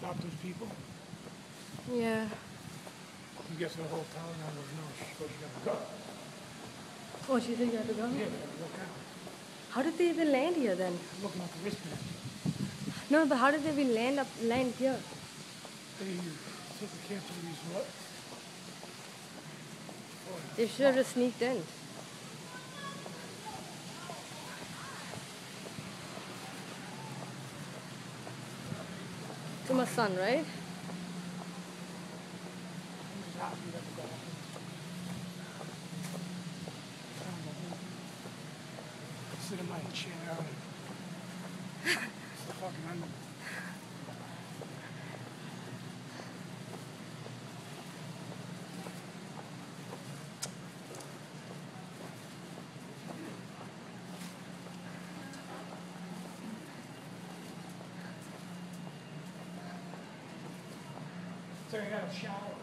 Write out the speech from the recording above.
stop those people. Yeah. I'm guessing the whole town now knows no, she's supposed to have to go. Oh, she said you had to go? Yeah, they have to look out. How did they even land here then? Looking at the wristband. No, but how did they even land here? They said they canceled these what? They should have just sneaked in. To my son, right? I'm just happy that the guy sit in my chair and it's the fucking end. So I got a shower.